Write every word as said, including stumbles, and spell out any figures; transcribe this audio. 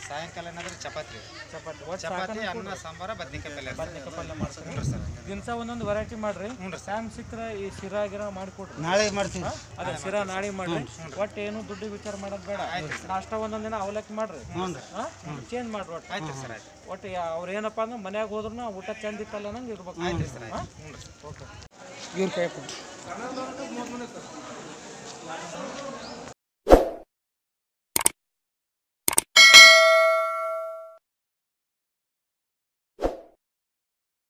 ಸಾಯಂಕಾಲ ಏನಾದ್ರೆ ಚಪಾತಿ ಚಪಾತಿ ಚಪಾತಿ ಅನ್ನ ಸಾಂಬಾರ ಬದ್ನಿಕಾಯಿ ಪಲ್ಯ ಬದ್ನಿಕಾಯಿ ಪಲ್ಯ ಮಾಡ್ತಾರೆ ಹ್ಞೂ ಸರ್ ದಿನಸ ಒಂದೊಂದು ವೆರೈಟಿ ಮಾಡ್ರಿ ಹ್ಞೂ ಟೈಮ್ ಸಿಕ್ಕರೆ ಈ ಶಿರಾ ಗಿರ ಮಾಡಿಕೊಡ್ರಿ ನಾಳೆ ಮಾಡ್ತೀವಿ ಅದೇ ಶಿರಾ ನಾಳೆ ಮಾಡ್ರಿ ಒಟ್ಟು ಏನು ದುಡ್ಡು ವಿಚಾರ ಮಾಡೋದು ಬೇಡ ನಾಷ್ಟ ಒಂದೊಂದು ದಿನ ಅವಲಕ್ಕಿ ಮಾಡ್ರಿ ಚೇಂಜ್ ಮಾಡ್ರಿ ಒಟ್ಟು ಆಯ್ತು ಸರ್ ಆಯ್ತು ಒಟ್ಟು ಅವ್ರು ಏನಪ್ಪ ಅಂದ್ರೆ ಮನ್ಯಾಗ ಹೋದ್ರು ಊಟ ಚಂದ ಇತ್ತಲ್ಲ ನಂಗೆ ಇರ್ಬೇಕು ಆಯ್ತು ಸರ್ ಆಯ್ತು ಓಕೆ ಇವ್ರ ಕೈ ಕನ್ನಡದವ್ರಿಗೆ ಮೂರು ಮಂದಿ